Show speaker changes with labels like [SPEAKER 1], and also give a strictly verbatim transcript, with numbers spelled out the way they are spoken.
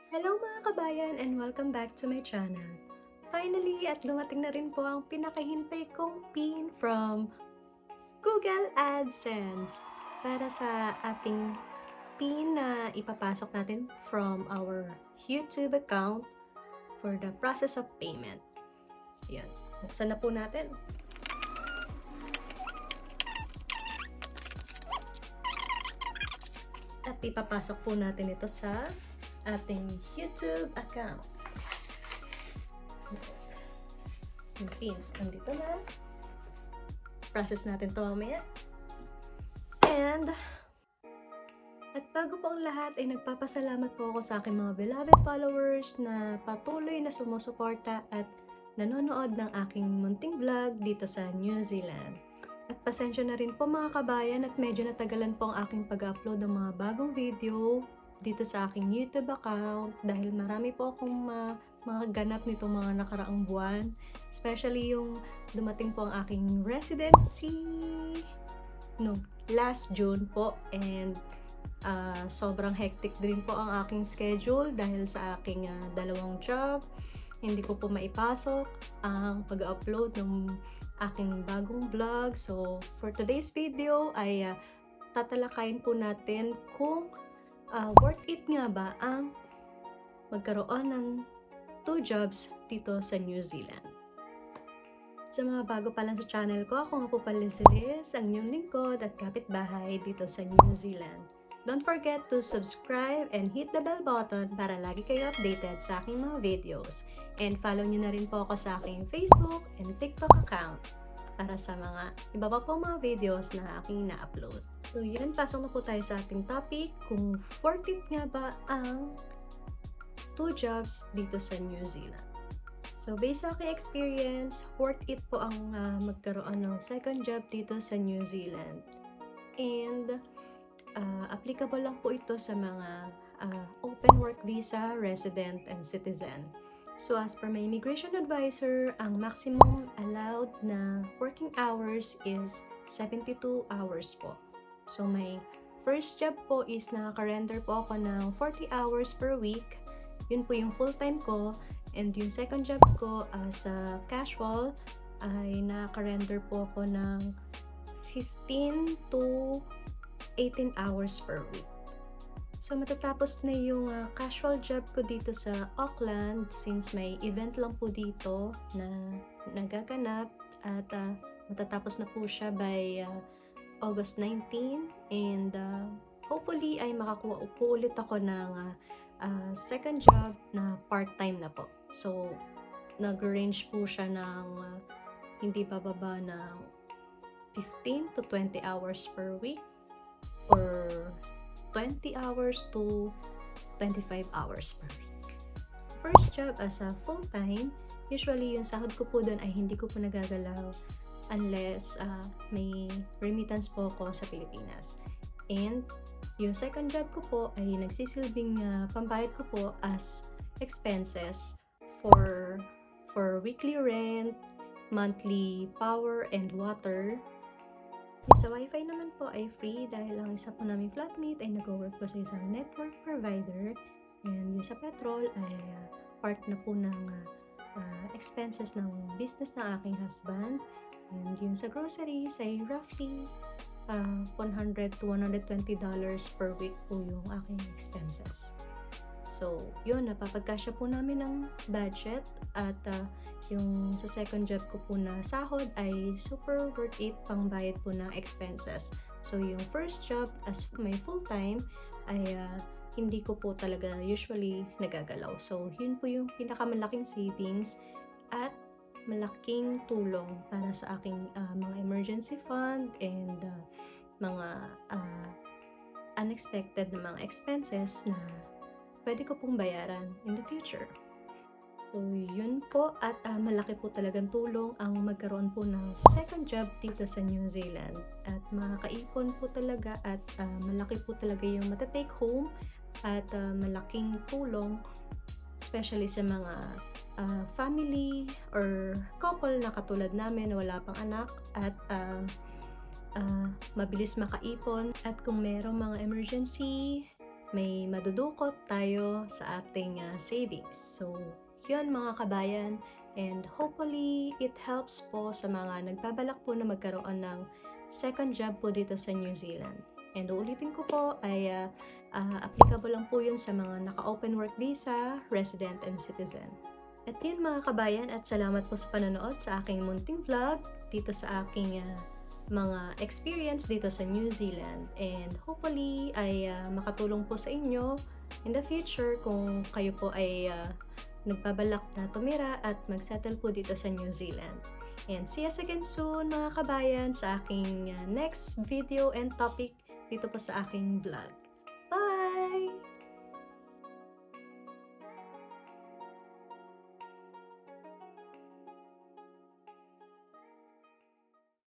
[SPEAKER 1] Hello mga kabayan and welcome back to my channel. Finally, at dumating na rin po ang pinakahintay kong pin from Google AdSense para sa ating pin na ipapasok natin from our YouTube account for the process of payment. Ayan, buksan na po natin. At ipapasok po natin ito sa ating YouTube account. Yung pin, nandito na. Process natin to mamaya. And, at bago po ang lahat ay nagpapasalamat po ako sa aking mga beloved followers na patuloy na sumusuporta at nanonood ng aking munting vlog dito sa New Zealand. At pasensya na rin po mga kabayan at medyo natagalan po ang aking pag-upload ng mga bagong video dito sa aking YouTube account dahil marami po akong uh, mga ganap nitong mga nakaraang buwan, especially yung dumating po ang aking residency no last June po, and uh, sobrang hectic din po ang aking schedule dahil sa aking uh, dalawang job. Hindi ko po maipasok ang pag-upload ng aking bagong vlog. So for today's video ay uh, tatalakayin po natin kung Uh, worth it nga ba ang magkaroon ng two jobs dito sa New Zealand? Sa mga bago pa lang sa channel ko, ako nga po pala si Liz, ang inyong lingkod at kapitbahay dito sa New Zealand. Don't forget to subscribe and hit the bell button para lagi kayo updated sa aking mga videos. And follow nyo na rin po ako sa aking Facebook and TikTok account para sa mga iba pa po mga videos na aking na-upload. So yun, pasok na po tayo sa ating topic, kung worth it nga ba ang two jobs dito sa New Zealand. So based sa aking experience, worth it po ang uh, magkaroon ng second job dito sa New Zealand. And uh, applicable lang po ito sa mga uh, open work visa, resident, and citizen. So as per my immigration advisor, ang maximum allowed na working hours is seventy-two hours po. So my first job po is nakaka-render po ako ng forty hours per week. Yun po yung full-time ko. And yung second job ko as a casual ay nakaka-render po ako ng fifteen to eighteen hours per week. So matatapos na yung uh, casual job ko dito sa Auckland since may event lang po dito na nagaganap at uh, matatapos na po siya by uh, August nineteenth, and uh, hopefully ay makakuha po ulit ako ng uh, uh, second job na part-time na po. So nag-range po siya ng uh, hindi bababa ng fifteen to twenty hours per week or twenty hours to twenty-five hours per week. First job as a full-time, usually yung sahod ko po doon ay hindi ko po nagagalaw unless uh, may remittance po ako sa Pilipinas. And yung second job ko po ay nagsisilbing uh, pambayad ko po as expenses for for weekly rent, monthly power and water. Yung sa wifi naman po ay free dahil ang isa po namin flatmate ay nag-work po sa isang network provider, and yung sa petrol ay uh, part na po ng uh, uh, expenses ng business ng aking husband. And yung sa groceries ay roughly uh, one hundred to one hundred twenty dollars per week po yung aking expenses. So yun, napapagkasya po namin ng budget, at uh, yung sa second job ko po na sahod ay super worth it pang bayad po ng expenses. So yung first job as my full-time ay uh, hindi ko po talaga usually nagagalaw. So yun po yung pinakamalaking savings at malaking tulong para sa aking uh, mga emergency fund and uh, mga uh, unexpected na mga expenses na pwede ko pong bayaran in the future. So yun po, at uh, malaki po talagang tulong ang magkaroon po ng second job dito sa New Zealand, at makakaipon po talaga, at uh, malaki po talaga yung matatake home, at uh, malaking tulong especially sa mga uh, family or couple na katulad namin na wala pang anak, at uh, uh, mabilis makaipon, at kung merong mga emergency may madudukot tayo sa ating uh, savings. So, yun mga kabayan. And hopefully, it helps po sa mga nagbabalak po na magkaroon ng second job po dito sa New Zealand. And uulitin ko po ay uh, uh, applicable lang po yun sa mga naka-open work visa, resident, and citizen. At yun mga kabayan, at salamat po sa panonood sa aking munting vlog dito sa aking uh, mga experience dito sa New Zealand. And hopefully ay uh, makatulong po sa inyo in the future kung kayo po ay uh, nagbabalak na tumira at magsettle po dito sa New Zealand. And see us again soon mga kabayan sa aking uh, next video and topic dito po sa aking vlog.